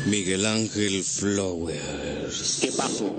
Miguel Ángel Flowers. ¿Qué pasó?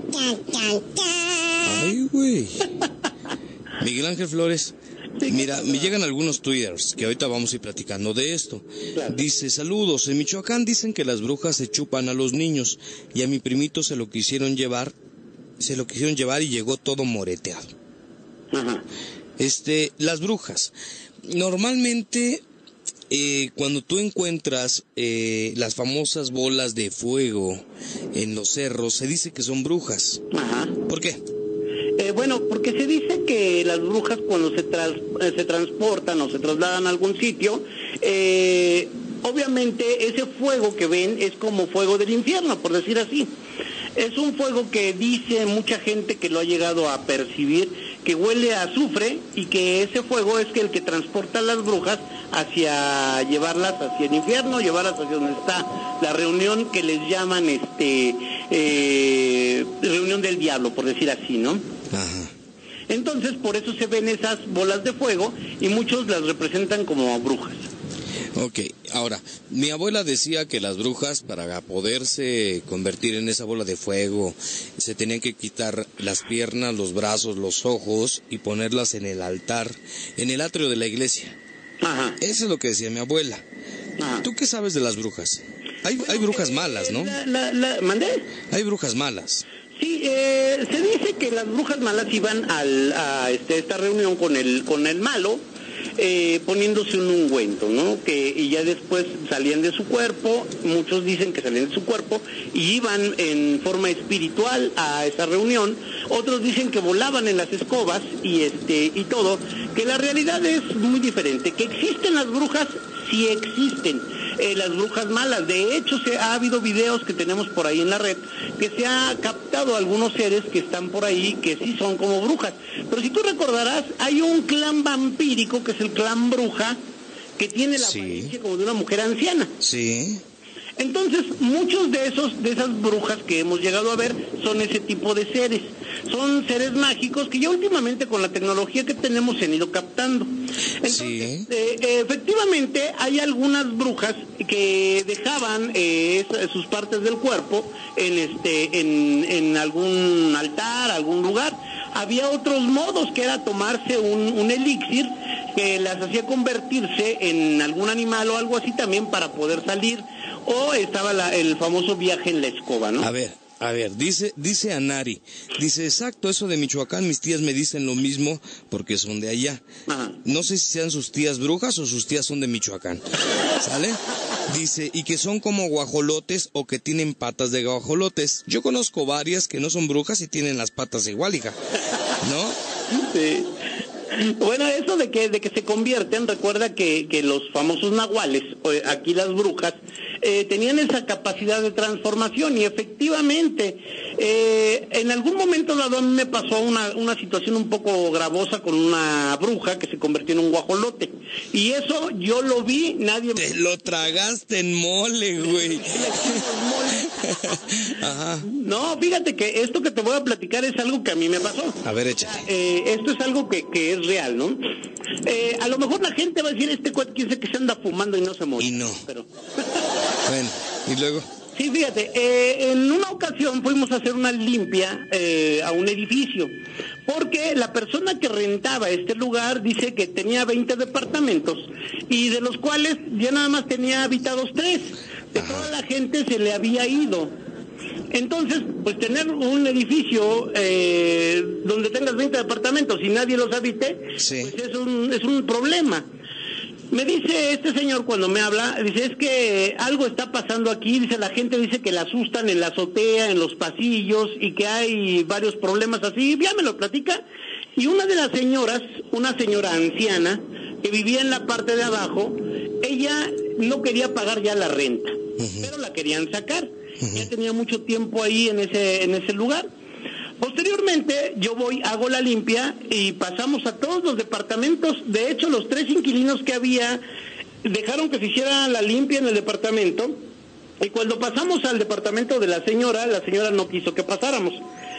Ay, güey. Miguel Ángel Flores. Mira, me llegan algunos twitters que ahorita vamos a ir platicando de esto. Claro. Dice, saludos, en Michoacán dicen que las brujas se chupan a los niños y a mi primito se lo quisieron llevar y llegó todo moreteado. Ajá. Las brujas. Normalmente, cuando tú encuentras las famosas bolas de fuego en los cerros, se dice que son brujas. Ajá. ¿Por qué? Bueno, porque se dice que las brujas cuando se transportan o se trasladan a algún sitio, obviamente ese fuego que ven es como fuego del infierno, por decir así. Es un fuego que dice mucha gente que lo ha llegado a percibir, que huele a azufre y que ese fuego es el que transporta a las brujas hacia llevarlas hacia el infierno, llevarlas hacia donde está la reunión que les llaman reunión del diablo, por decir así, ¿no? Ajá. Entonces, por eso se ven esas bolas de fuego y muchos las representan como brujas. Ok, ahora, mi abuela decía que las brujas, para poderse convertir en esa bola de fuego, se tenían que quitar las piernas, los brazos, los ojos y ponerlas en el altar, en el atrio de la iglesia. Ajá. Eso es lo que decía mi abuela. Ajá. ¿Tú qué sabes de las brujas? Hay brujas malas, ¿no? ¿Mandé? Hay brujas malas. Sí, se dice que las brujas malas iban a esta reunión con el malo, poniéndose un ungüento, ¿no? Y ya después salían de su cuerpo, muchos dicen que salían de su cuerpo y iban en forma espiritual a esa reunión, otros dicen que volaban en las escobas y todo, que la realidad es muy diferente, que existen las brujas, sí existen. Las brujas malas. De hecho, ha habido videos que tenemos por ahí en la red que se ha captado algunos seres que están por ahí que sí son como brujas. Pero si tú recordarás, hay un clan vampírico que es el clan bruja que tiene la apariencia como de una mujer anciana. Sí. Entonces, muchos de esas brujas que hemos llegado a ver son ese tipo de seres. Son seres mágicos que ya últimamente con la tecnología que tenemos se han ido captando. Entonces, efectivamente, hay algunas brujas que dejaban sus partes del cuerpo en algún altar, algún lugar. Había otros modos, que era tomarse un elixir que las hacía convertirse en algún animal o algo así también para poder salir. O estaba el famoso viaje en la escoba, ¿no? A ver, dice Anari, dice, exacto, eso de Michoacán, mis tías me dicen lo mismo porque son de allá. Ajá. No sé si sean sus tías brujas o sus tías son de Michoacán, ¿sale? Dice, y que son como guajolotes o que tienen patas de guajolotes. Yo conozco varias que no son brujas y tienen las patas igual, hija, ¿no? Sí. Bueno, eso de que se convierten, recuerda que los famosos nahuales, aquí las brujas, tenían esa capacidad de transformación y efectivamente, en algún momento dado a mí me pasó una situación un poco gravosa con una bruja que se convirtió en un guajolote. Y eso yo lo vi, nadie... Te lo tragaste en mole, güey. Ajá. No, fíjate que esto que te voy a platicar es algo que a mí me pasó. A ver, échate. Esto es algo que es real, ¿no? A lo mejor la gente va a decir, cuate, quién sabe que se anda fumando y no se muere. Y no. Pero... Bueno, ¿y luego? Sí, fíjate, en una ocasión fuimos a hacer una limpia a un edificio, porque la persona que rentaba este lugar dice que tenía 20 departamentos y de los cuales ya nada más tenía habitados 3. De toda la gente se le había ido. Entonces, pues tener un edificio donde tengas 20 departamentos y nadie los habite, sí, pues es un problema. Me dice este señor cuando me habla, dice, es que algo está pasando aquí, dice, la gente dice que la asustan en la azotea, en los pasillos, y que hay varios problemas así, ya me lo platica. Y una de las señoras, una señora anciana, que vivía en la parte de abajo, ella no quería pagar ya la renta, pero la querían sacar. Ya tenía mucho tiempo ahí en ese lugar. Posteriormente, yo hago la limpia y pasamos a todos los departamentos. De hecho, los 3 inquilinos que había dejaron que se hiciera la limpia en el departamento. Y cuando pasamos al departamento de la señora no quiso que pasáramos.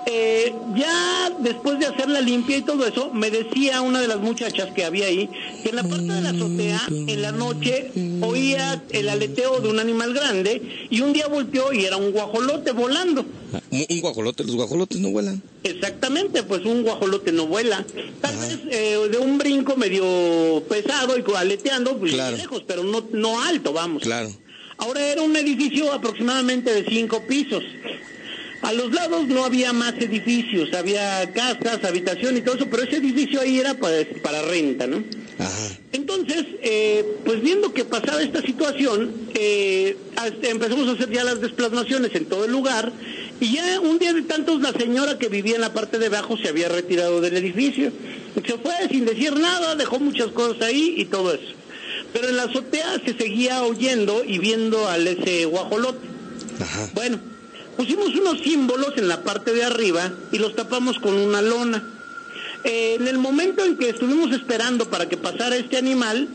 Ya después de hacer la limpia y todo eso, me decía una de las muchachas que había ahí, que en la parte de la azotea, en la noche, oía el aleteo de un animal grande, y un día volteó y era un guajolote volando. ¿Un guajolote? ¿Los guajolotes no vuelan? Exactamente, pues un guajolote no vuela. Tal vez de un brinco medio pesado y aleteando, pues claro, lejos, pero no alto, vamos. Claro. Ahora era un edificio aproximadamente de 5 pisos. A los lados no había más edificios, había casas, habitación y todo eso, pero ese edificio ahí era para renta, ¿no? Ajá. Entonces, pues viendo que pasaba esta situación, empezamos a hacer ya las desplasmaciones en todo el lugar, y ya un día de tantos la señora que vivía en la parte de abajo se había retirado del edificio. Se fue sin decir nada, dejó muchas cosas ahí y todo eso. Pero en la azotea se seguía oyendo y viendo al ese guajolote. Ajá. Bueno, pusimos unos símbolos en la parte de arriba y los tapamos con una lona. En el momento en que estuvimos esperando para que pasara este animal,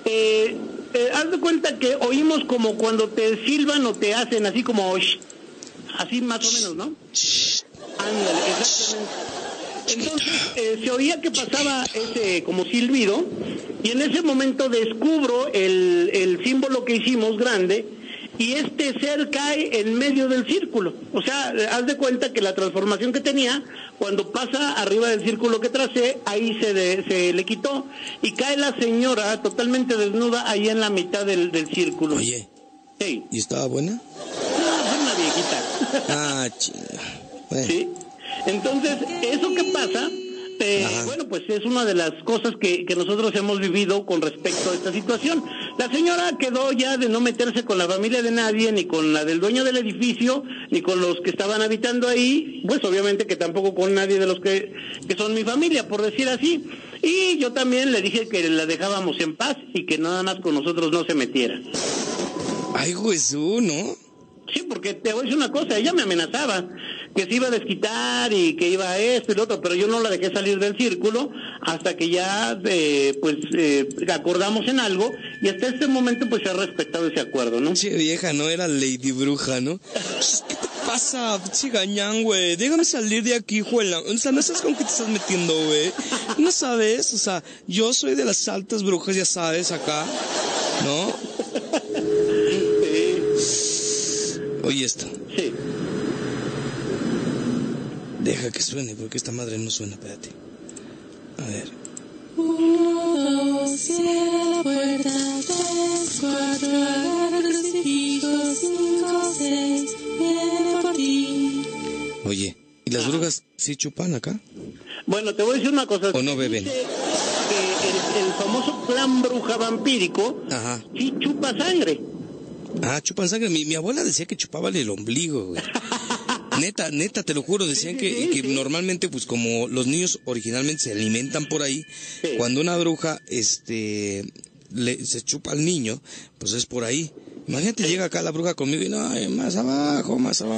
haz de cuenta que oímos como cuando te silban o te hacen así como shh, así más o menos, ¿no? Ándale, exactamente. Entonces se oía que pasaba ese como silbido, y en ese momento descubro el símbolo que hicimos grande, y este ser cae en medio del círculo. O sea, haz de cuenta que la transformación que tenía, cuando pasa arriba del círculo que tracé, ahí se le quitó, y cae la señora totalmente desnuda ahí en la mitad del círculo. Oye, sí. ¿Y estaba buena? No, es una viejita. Ah, chinga. Bueno. Sí. Entonces, eso que pasa, bueno, pues es una de las cosas que nosotros hemos vivido con respecto a esta situación. La señora quedó ya de no meterse con la familia de nadie, ni con la del dueño del edificio, ni con los que estaban habitando ahí, pues obviamente que tampoco con nadie de los que son mi familia, por decir así. Y yo también le dije que la dejábamos en paz y que nada más con nosotros no se metiera. Ay, Jesús, ¿no? Sí, porque te voy a decir una cosa, ella me amenazaba que se iba a desquitar y que iba a esto y lo otro, pero yo no la dejé salir del círculo hasta que ya acordamos en algo, y hasta este momento pues se ha respetado ese acuerdo, ¿no? Che, vieja, no era Lady Bruja, ¿no? ¿Qué te pasa, chigañán, güey? Déjame salir de aquí, juela. O sea, no sabes con qué te estás metiendo, güey. No sabes, o sea, yo soy de las altas brujas, ya sabes, acá, ¿no? Sí. Oye esto. Sí. Deja que suene, porque esta madre no suena, espérate. A ver. 1, 2, cierra la puerta, 3, 4, agarra el crucifijo, 5, 6, viene por ti. Oye, ¿y las brujas sí chupan acá? Bueno, te voy a decir una cosa. ¿O no beben? Dice que el famoso clan bruja vampírico, Ajá. sí chupa sangre. Ah, chupan sangre. Mi abuela decía que chupaban el ombligo, güey. Neta, te lo juro, decían que normalmente, pues como los niños originalmente se alimentan por ahí, cuando una bruja, se chupa al niño, pues es por ahí. Imagínate, llega acá la bruja conmigo y no, más abajo.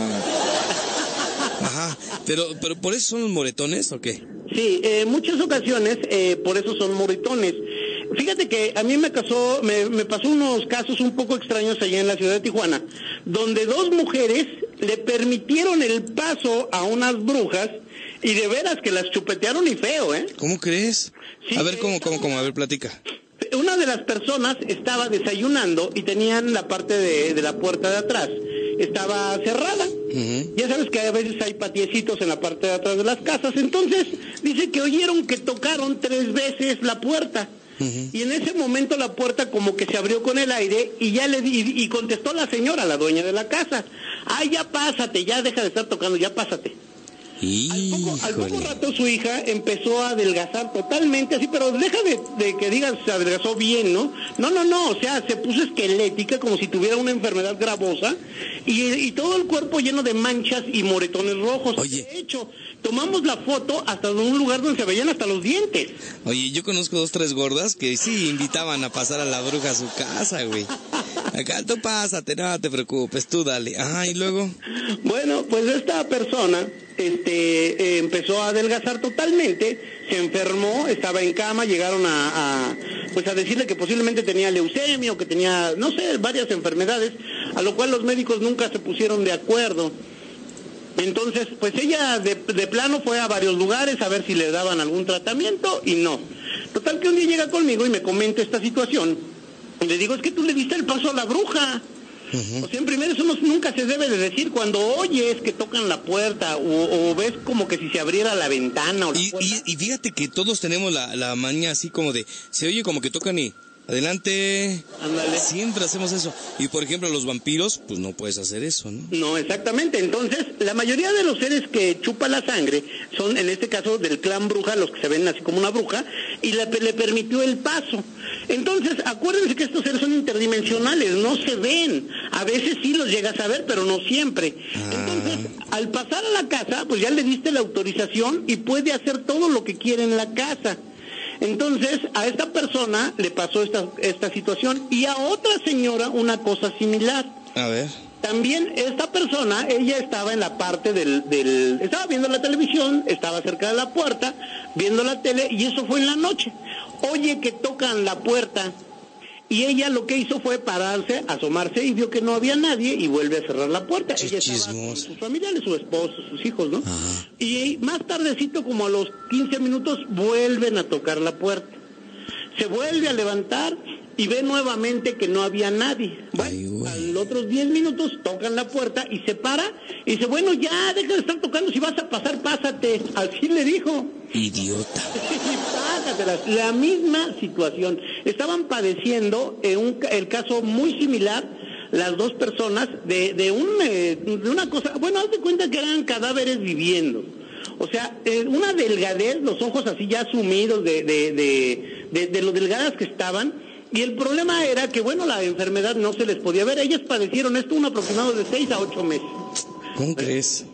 Ajá, pero ¿por eso son los moretones o qué? Sí, muchas ocasiones, por eso son moretones. Fíjate que a mí me pasó unos casos un poco extraños allá en la ciudad de Tijuana, donde 2 mujeres le permitieron el paso a unas brujas, y de veras que las chupetearon y feo, ¿eh? ¿Cómo crees? Sí, A ver, ¿cómo? A ver, platica. Una de las personas estaba desayunando y tenían la parte de la puerta de atrás, estaba cerrada. Uh-huh. Ya sabes que a veces hay patiecitos en la parte de atrás de las casas, entonces dice que oyeron que tocaron 3 veces la puerta. Uh-huh. Y en ese momento la puerta como que se abrió con el aire, y ya y contestó la señora, la dueña de la casa: ay, ya pásate, ya deja de estar tocando, ya pásate. Al poco rato su hija empezó a adelgazar totalmente así, pero deja de que digas se adelgazó bien, ¿no? No, o sea, se puso esquelética como si tuviera una enfermedad gravosa, y todo el cuerpo lleno de manchas y moretones rojos. Oye. De hecho, tomamos la foto hasta de un lugar donde se veían hasta los dientes. Oye, yo conozco 2, 3 gordas que sí invitaban a pasar a la bruja a su casa, güey. Acá tú pásate, no te preocupes, tú dale. Ajá, y luego. Bueno, pues esta persona empezó a adelgazar totalmente, se enfermó, estaba en cama, llegaron a decirle que posiblemente tenía leucemia o que tenía, no sé, varias enfermedades, a lo cual los médicos nunca se pusieron de acuerdo. Entonces, pues ella de plano fue a varios lugares a ver si le daban algún tratamiento y no. Total que un día llega conmigo y me comenta esta situación. Y le digo, es que tú le diste el paso a la bruja. O sea, en primero eso nunca se debe de decir. Cuando oyes que tocan la puerta o ves como que si se abriera la ventana o la puerta. Y fíjate que todos tenemos la maña así como de, se oye como que tocan y adelante. Ándale. Siempre hacemos eso. Y por ejemplo los vampiros, pues no puedes hacer eso, ¿no? No, exactamente. Entonces, la mayoría de los seres que chupan la sangre son, en este caso, del clan bruja, los que se ven así como una bruja, y le permitió el paso. Entonces, acuérdense que estos seres son interdimensionales, no se ven. A veces sí los llegas a ver, pero no siempre. Entonces, al pasar a la casa, pues ya le diste la autorización y puede hacer todo lo que quiere en la casa. Entonces, a esta persona le pasó esta situación y a otra señora una cosa similar. A ver. También esta persona, ella estaba en la parte estaba viendo la televisión, estaba cerca de la puerta, viendo la tele, y eso fue en la noche. Oye que tocan la puerta, y ella lo que hizo fue pararse, asomarse, y vio que no había nadie, y vuelve a cerrar la puerta. Ella estaba con sus familiares, su esposo, sus hijos, ¿no? Ajá. Y más tardecito, como a los 15 minutos, vuelven a tocar la puerta. Se vuelve a levantar y ve nuevamente que no había nadie. Bueno, a los otros 10 minutos tocan la puerta y se para y dice, bueno, ya, deja de estar tocando, si vas a pasar, pásate. Así le dijo. Idiota. Pásatelas. La misma situación. Estaban padeciendo el caso muy similar, las dos personas, de una cosa, bueno, haz de cuenta que eran cadáveres viviendo. O sea, una delgadez, los ojos así ya sumidos de lo delgadas que estaban. Y el problema era que, bueno, la enfermedad no se les podía ver. Ellas padecieron esto un aproximado de 6 a 8 meses. ¿Cómo crees?